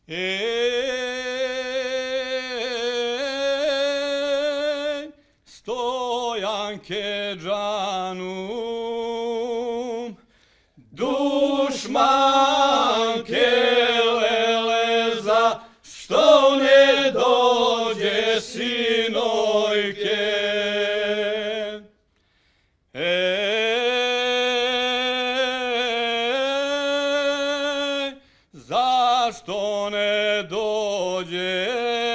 Stojanke džanum, dušmanke leleza, što ne dođe sinojke. Zašto ne dođe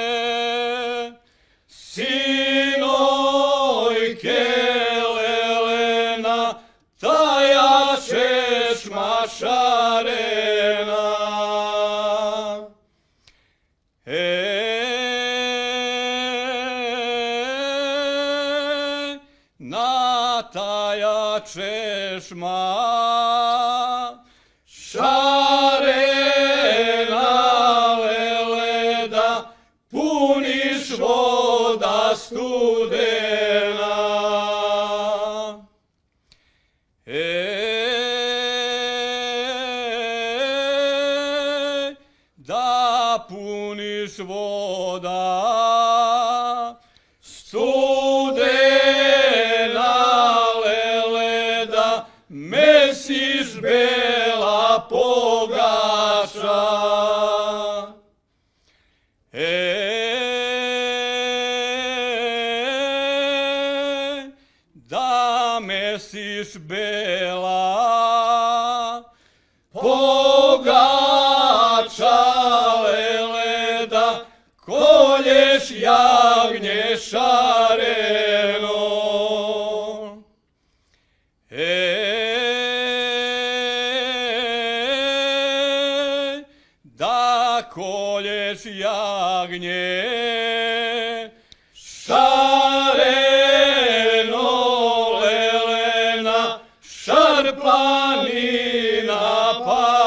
sinojke lelena, taja češma šarena? Na taja češma šarena leleda, puniš voda studena. Da puniš voda studena leleda, mesiš bela pogača. Da mesiš bela pogača leleda, kolješ jagnje šareno. Da kolješ jagnje šareno lelena, šar planina pa